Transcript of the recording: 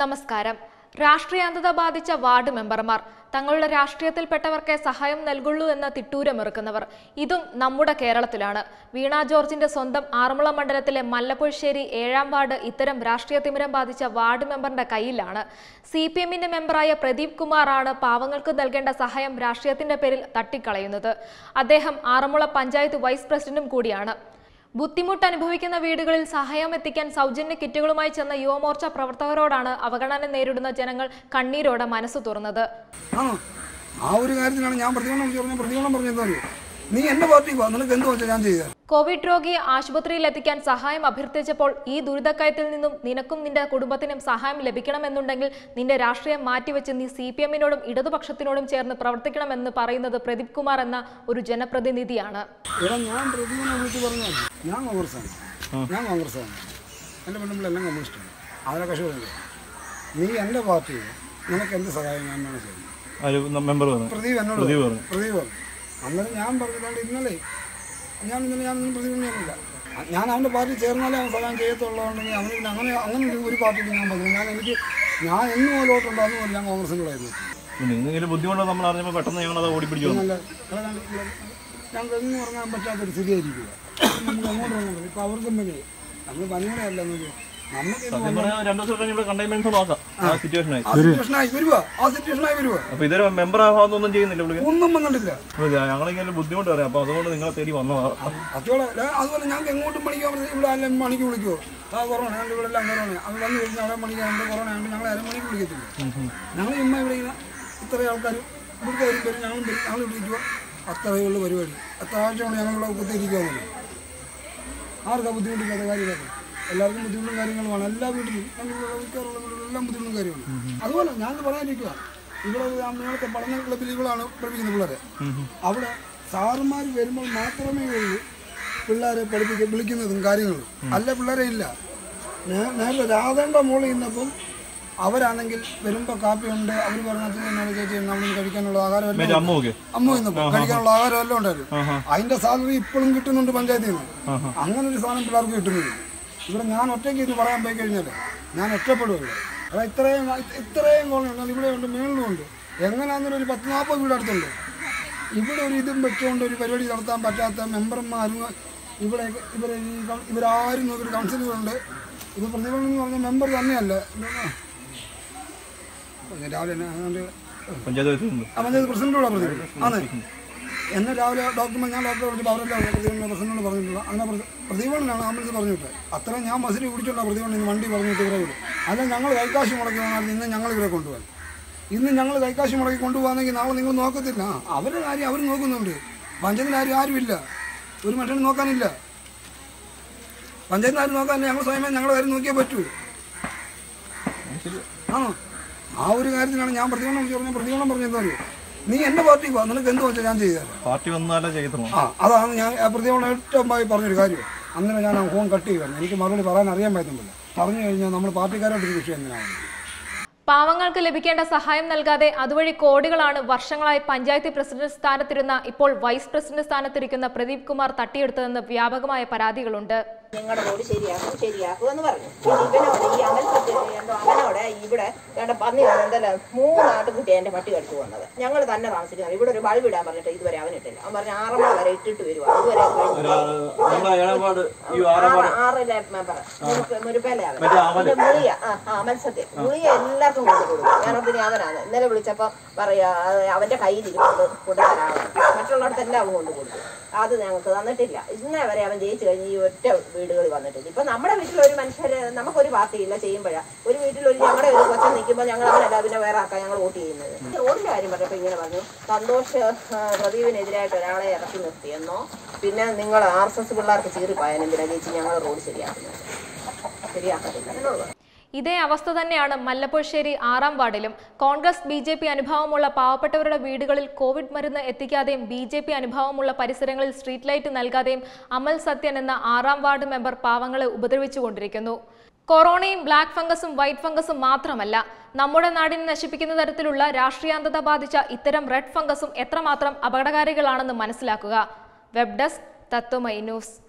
നമസ്കാരം. രാഷ്ട്രീയാന്തത ബാധിച്ച വാർഡ് മെമ്പർമാർ തങ്ങളുടെ രാഷ്ട്രീയത്തിൽപ്പെട്ടവർക്കെ സഹായം നൽകുള്ളൂ എന്ന തിട്ടൂരമിറക്കുന്നവർ ഇതും നമ്മുടെ കേരളത്തിലാണ്. വീണ ജോർജിന്റെ സ്വന്തം ആറന്മുള മണ്ഡലത്തിലെ മല്ലപ്പുഴശ്ശേരി 7ാം വാർഡ് ഇത്തരം രാഷ്ട്രീയ തിമിരം ബാധിച്ച വാർഡ് മെമ്പറിന്റെ കയ്യിലാണ്. CPMന്റെ മെമ്പറായ പ്രദീപ് കുമാറാണ് പാവങ്ങൾക്ക് നൽകേണ്ട സഹായം രാഷ്ട്രീയത്തിന്റെ പേരിൽ തട്ടിക്കളയുന്നത്. അദ്ദേഹം ആറന്മുള പഞ്ചായത്ത് വൈസ് പ്രസിഡന്റും കൂടിയാണ്. ബുദ്ധിമുട്ട് അനുഭവിക്കുന്ന വീടുകളിൽ സഹായം എത്തിക്കാൻ സൗജന്യ കിറ്റുകളുമായി ചെന്ന യുവമോർച്ച പ്രവർത്തകരോടാണ് അവഗണന നേരിടുന്ന ജനങ്ങൾ കണ്ണീരോടെ മനസ്സ് തുറന്നത്. കോവിഡ് രോഗിയെ ആശുപത്രിയിൽ എത്തിക്കാൻ സഹായം അഭ്യർത്ഥിച്ചപ്പോൾ ഈ ദുരിതക്കയത്തിൽ നിന്നും നിനക്കും നിന്റെ കുടുംബത്തിനും സഹായം ലഭിക്കണമെന്നുണ്ടെങ്കിൽ നിന്റെ രാഷ്ട്രീയം മാറ്റിവെച്ച് നീ CPMനോടും ഇടതുപക്ഷത്തിനോടും ചേർന്ന് പ്രവർത്തിക്കണമെന്ന് പറയുന്നത് പ്രദീപ് കുമാർ എന്ന ഒരു ജനപ്രതിനിധിയാണ്. നീ എൻ്റെ പാർട്ടി നിനക്ക് എന്ത് സഹായം ഞാൻ അന്നേരം ഞാൻ പറഞ്ഞിട്ടുണ്ട് ഇന്നലെ ഞാനൊന്നും പ്രതിബന്ധമില്ല. ഞാൻ അവൻ്റെ പാർട്ടി ചേർന്നാലേ അവൻ സഹായം ചെയ്യത്തുള്ളതുകൊണ്ടെങ്കിൽ അവന് പിന്നെ അങ്ങനെ ഒരു പാർട്ടിയിൽ ഞാൻ പറഞ്ഞു ഞാൻ എന്നും പോലോട്ടുണ്ടോ അന്നും ഞാൻ കോൺഗ്രസിലായിരുന്നു. ഞങ്ങൾക്ക് എന്നും ഇറങ്ങാൻ പറ്റാത്തൊരു സ്ഥിതിയായിരിക്കുക. നമുക്ക് അങ്ങോട്ട് ഇറങ്ങുന്നത് ഇപ്പം അവർക്കും പിന്നെ നമ്മൾ പനികളെയല്ല നമുക്ക് ഒന്നും വന്നിട്ടില്ല. ബുദ്ധിമുട്ട് പറയാം. അപ്പൊ അതുകൊണ്ട് നിങ്ങളെ തേടി വന്നതാണ്. അതുപോലെ ഞങ്ങൾക്ക് എങ്ങോട്ടും പണിക്കാൻ ഇവിടെ അല്ല മണിക്ക് വിളിക്കുമോ? കൊറോണ ഇവിടെ എല്ലാം കൊറോണ അത് വന്നു കഴിഞ്ഞാൽ അവിടെ മണിക്കാണ്ട് കൊറോണ ഉണ്ട്. ഞങ്ങൾ അരമണിക്ക് വിളിക്കത്തില്ല. ഞങ്ങൾ ഇമ്മ ഇവിടെ ഇത്ര ആൾക്കാർ ഇവിടുത്തെ വരും ഞങ്ങളും വരും ഞങ്ങൾ വിളിക്കുക. അത്രയുള്ള പരിപാടി. എത്ര ആഴ്ചയാണ് ഞങ്ങളിവിടെ കുത്തിയിരിക്കുമെന്നല്ലോ. ആർക്കാ ബുദ്ധിമുട്ടില്ലാത്ത കാര്യങ്ങളൊക്കെ എല്ലാവർക്കും ബുദ്ധിമുട്ടും കാര്യങ്ങളുമാണ്. എല്ലാ വീട്ടിലും എല്ലാം ബുദ്ധിമുട്ടും കാര്യമാണ്. അതുപോലെ ഞാൻ പറയാനിരിക്കുക ഇവിടെ നേരത്തെ പഠന ക്ലബിൽ ഇവളാണ് പഠിപ്പിക്കുന്ന പിള്ളേരെ. അവിടെ സാറുമാർ വരുമ്പോൾ മാത്രമേ ഉള്ളൂ പിള്ളേരെ വിളിക്കുന്നതും കാര്യങ്ങളും. അല്ല പിള്ളേരെ ഇല്ല. നേരത്തെ രാധേൻ്റെ മോളിൽ ഇന്നപ്പം അവരാണെങ്കിൽ വരുമ്പോൾ കാപ്പിയുണ്ട്. അവർ പറഞ്ഞാൽ ചേച്ചി നമ്മൾ കഴിക്കാനുള്ള ആഹാരം അമ്മ ഇന്നപ്പോൾ കഴിക്കാനുള്ള ആഹാരം എല്ലാം ഉണ്ടായിരുന്നു. അതിൻ്റെ സാലറി ഇപ്പോഴും കിട്ടുന്നുണ്ട് പഞ്ചായത്തിൽ നിന്ന്. അങ്ങനെ ഒരു സാധനം പിള്ളേർക്ക് കിട്ടുന്നില്ല. ഇവിടെ ഞാൻ ഒറ്റയ്ക്ക് ഇത് പറയാൻ പോയി കഴിഞ്ഞാൽ ഞാൻ ഒറ്റപ്പെടുമല്ലോ. അതാ ഇത്രയും കോളനിയുണ്ട്. ഇവിടെ ഉണ്ട്, മേളിലുണ്ട്. എങ്ങനെയാണെന്നൊരു 10-40 വീട് അടുത്തുണ്ട്. ഇവിടെ ഒരു ഇതും വെച്ചുകൊണ്ട് ഒരു പരിപാടി നടത്താൻ പറ്റാത്ത മെമ്പർമാരും ഇവരാരും നോക്കിയൊരു കൗൺസിലറുണ്ട്. ഇത് പ്രതിഫലം എന്ന് പറഞ്ഞ മെമ്പർ തന്നെയല്ല. രാവിലെ പഞ്ചായത്ത് പ്രസിഡന്റോടാണ് പ്രതിഫലം ആണ്. എന്നെ രാവിലെ ഞാൻ ഡോക്ടറെ വിളിച്ചപ്പോൾ അവരെല്ലാം പ്രസിഡന്റിനോട് പറഞ്ഞിട്ടുള്ള അങ്ങനെ പ്രതിഭവനാണ് ആംബുലൻസ് പറഞ്ഞിട്ട്. അത്രയും ഞാൻ ബസ്സിൽ പിടിച്ചുള്ള പ്രതിഭവൻ വണ്ടി പറഞ്ഞിട്ട് ഇവരെ വിടും. അല്ല ഞങ്ങൾ കൈക്കാശ് മുടക്കി വന്നാൽ ഇന്ന് ഞങ്ങൾ ഇവരെ കൊണ്ടുപോകാൻ. ഇന്ന് ഞങ്ങൾ കൈക്കാശ് മുടക്കി കൊണ്ടുപോകാമെങ്കിൽ നാളെ നിങ്ങൾ നോക്കത്തില്ല. അവരുടെ കാര്യം അവർ നോക്കുന്നുണ്ട്. പഞ്ചായത്തിൻ്റെ കാര്യം ആരുമില്ല. ഒരു മനുഷ്യന് നോക്കാനില്ല. പഞ്ചായത്തിന് ആരും നോക്കാനില്ല. ഞങ്ങൾ സ്വയമേ ഞങ്ങളുടെ കാര്യം നോക്കിയേ പറ്റൂ. ആണോ? ആ ഒരു കാര്യത്തിലാണ് ഞാൻ പ്രതികരണം പറഞ്ഞെന്താ അറിയോ? നീ എന്റെ പാർട്ടി പോ, നിനക്ക് എന്ത് വെച്ചാൽ ഞാൻ ചെയ്താൽ പാർട്ടി വന്നാലേ ചെയ്യത്തുള്ളൂ. അതാണ് ഞാൻ പ്രതികരണം ഏറ്റവും പറഞ്ഞൊരു കാര്യം. അന്നേരം ഞാൻ ഫോൺ കട്ട് ചെയ്യുകയാണ്. എനിക്ക് മറുപടി പറയാൻ അറിയാൻ പറ്റുന്നില്ല. പറഞ്ഞു കഴിഞ്ഞാൽ നമ്മൾ പാർട്ടിക്കാരായിട്ടൊരു വിഷയം എന്തിനാണ്? പാവങ്ങൾക്ക് ലഭിക്കേണ്ട സഹായം നൽകാതെ അതുവഴി കോടികളാണ് വർഷങ്ങളായി പഞ്ചായത്ത് പ്രസിഡന്റ് സ്ഥാനത്തിരുന്ന ഇപ്പോൾ വൈസ് പ്രസിഡന്റ് സ്ഥാനത്തിരിക്കുന്ന പ്രദീപ് കുമാർ തട്ടിയെടുത്തതെന്ന് വ്യാപകമായ പരാതികളുണ്ട്. നിങ്ങളുടെ റോഡ് ശരിയാക്കും എന്ന് പറഞ്ഞു. ഇവനോട് ഈ അവനോട് ഇവിടെ പന്നി എന്തല്ല 3 ആട്ടുകുട്ടി എൻ്റെ പട്ടി കടിച്ചു പോകുന്നത്. ഞങ്ങൾ തന്നെ താമസിക്കുന്നത്. ഇവിടെ ഒരു ബൾബ് ഇടാൻ പറഞ്ഞിട്ട് ഇതുവരെ അവനിട്ടില്ല. അവൻ പറഞ്ഞ 6 മണി വരെ ഇട്ടിട്ട് വരുക. അതുവരെ 6 മെമ്പർ മുരുപ്പേലയാണ് മുളിയ മത്സ്യത്തിൽ മുളിയ എല്ലാവർക്കും കൊണ്ടു കൊടുക്കും. ഞാനൊക്കെ അവനാണ് ഇന്നലെ വിളിച്ചപ്പോൾ പറയാ അവൻ്റെ കയ്യിലിരിക്കുന്നത് കൊണ്ടുതരാണ്. മറ്റുള്ളിടത്തെല്ലാം അവൻ കൊണ്ടു കൊടുക്കും. അത് ഞങ്ങൾക്ക് തന്നിട്ടില്ല. ഇന്നേ വരെ അവൻ ജയിച്ചു കഴിഞ്ഞ് ഈ ഒറ്റ വീടുകളിൽ വന്നിട്ടില്ല. ഇപ്പൊ നമ്മുടെ വീട്ടിൽ ഒരു മനുഷ്യര് നമുക്കൊരു പാർട്ടിയില്ല ചെയ്യുമ്പോഴാണ് ഒരു വീട്ടിൽ ഞങ്ങളുടെ ഒരു കൊച്ചം നിൽക്കുമ്പോൾ ഞങ്ങൾ അവനല്ല പിന്നെ വേറെ ആക്കാൻ ഞങ്ങൾ വോട്ട് ചെയ്യുന്നത്. റോഡിന്റെ കാര്യം പറഞ്ഞപ്പോൾ ഇങ്ങനെ പറഞ്ഞു, സന്തോഷ് പ്രദീപിനെതിരായിട്ട് ഒരാളെ ഇറക്കി നിർത്തിയെന്നോ പിന്നെ നിങ്ങൾ RSS പിള്ളേർക്ക് ചീറിപ്പായാലും എന്തിനാ ചേച്ചി ഞങ്ങൾ റോഡ് ശരിയാക്കത്തില്ല. ഇതേ അവസ്ഥ തന്നെയാണ് മല്ലപ്പുഴശ്ശേരി 6ാം വാർഡിലും. കോൺഗ്രസ് BJP അനുഭാവമുള്ള പാവപ്പെട്ടവരുടെ വീടുകളിൽ കോവിഡ് മരുന്ന് എത്തിക്കാതെയും BJP അനുഭാവമുള്ള പരിസരങ്ങളിൽ സ്ട്രീറ്റ് ലൈറ്റ് നൽകാതെയും അമൽ സത്യൻ എന്ന 6ാം വാർഡ് മെമ്പർ പാവങ്ങളെ ഉപദ്രവിച്ചുകൊണ്ടിരിക്കുന്നു. കൊറോണയും ബ്ലാക്ക് ഫംഗസും വൈറ്റ് ഫംഗസും മാത്രമല്ല, നമ്മുടെ നാടിനെ നശിപ്പിക്കുന്ന തരത്തിലുള്ള രാഷ്ട്രീയാന്തത ബാധിച്ച ഇത്തരം റെഡ് ഫംഗസും എത്രമാത്രം അപകടകാരികളാണെന്ന് മനസ്സിലാക്കുക. Web desk Tatwamayi news.